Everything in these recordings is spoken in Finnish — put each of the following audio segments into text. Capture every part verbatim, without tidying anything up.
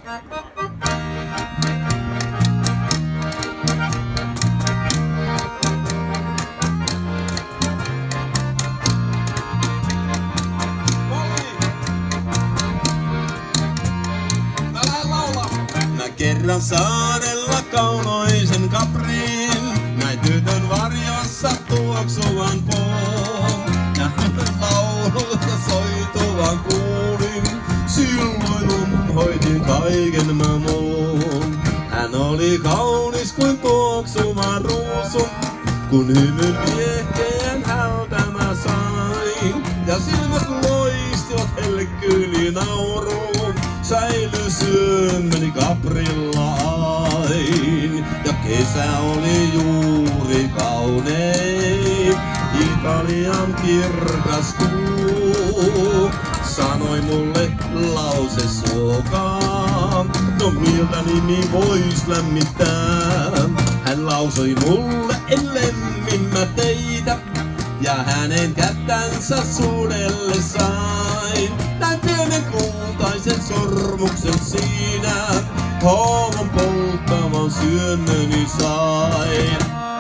Kerran saarella kaunoisen kaprin, näin tytön varjossa tuoksuvan poon. Ja hänen laululta soituvan kuulin, silloin umhoitin kaiken mä muun. Hän oli kaunis kuin tuoksuva ruusu, kun hymyn viehkeen hältä mä sain. Ja silmät loistivat helkkyli nauruun. Säily syömeni kaprilla ain, ja kesä oli juuri kaunein. Italian kirkas kuu sanoi mulle lause suokaa. No miltä nimi vois lämmittää? Hän lausui mulle, en lemmimmä teitä, ja hänen kättänsä suudelle sain. Näin pienen kultaisen sormuksen siinä, hoovon polttavan syönnöni sain.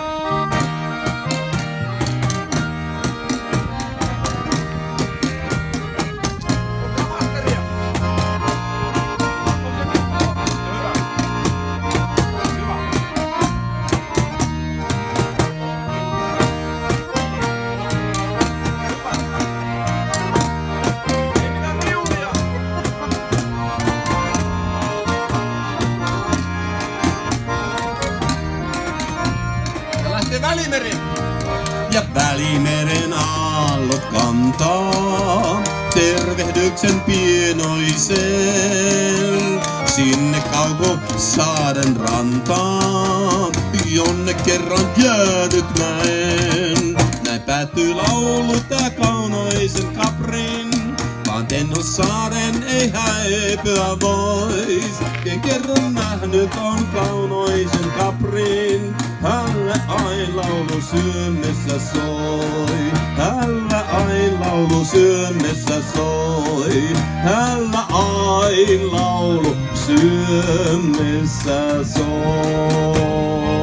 Välimeri! Ja Välimeren aallot kantaa tervehdyksen pienoisen sinne kauko saaren rantaan, jonne kerran jäädyt mä en. Näin päättyy laulu tää kaunoisen kaprin, vaan Tenhossaaren ei häipyä vois. Ken kerran nähnyt on kaunoisen kaprin, hänellä aina laulu syönnessä soi. Hänellä aina laulu syönnessä soi. Hänellä aina laulu syönnessä soi.